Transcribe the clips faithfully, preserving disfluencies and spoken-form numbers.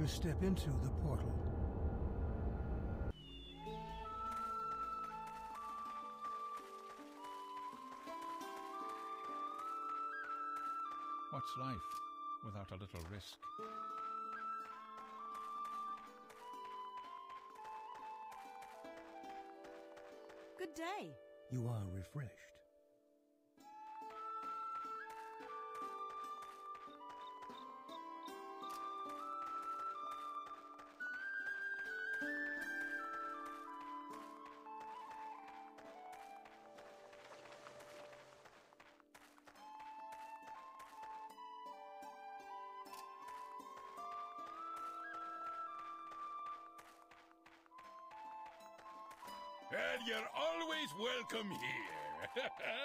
step into the portal. What's life without a little risk? Good day. You are refreshed. And you're always welcome here.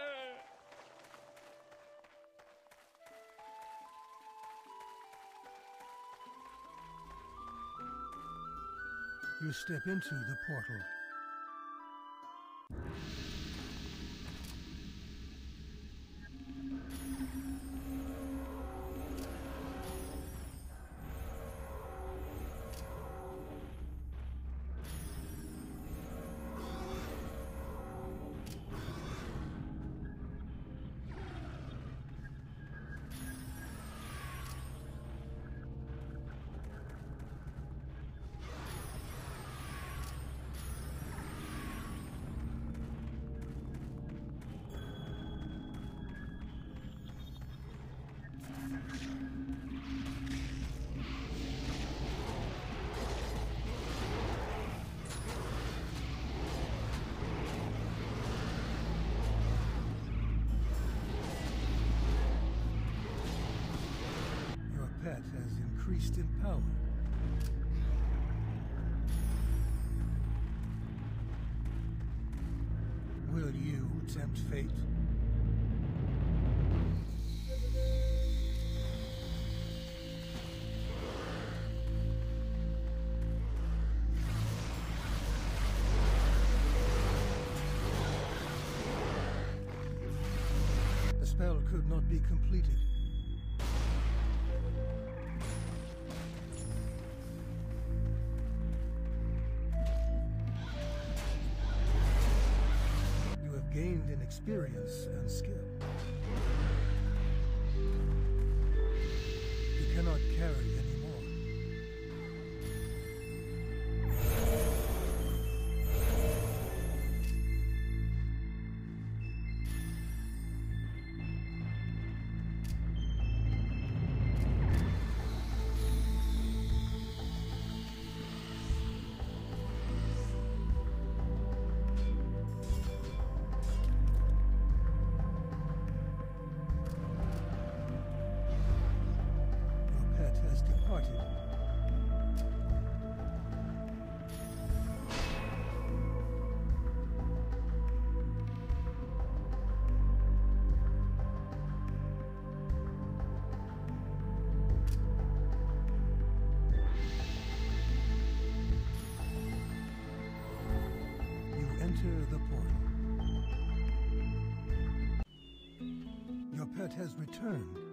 You step into the portal. Pet has increased in power. Will you tempt fate? The spell could not be completed. Gained in experience and skill. You cannot carry anymore. Enter the portal. Your pet has returned.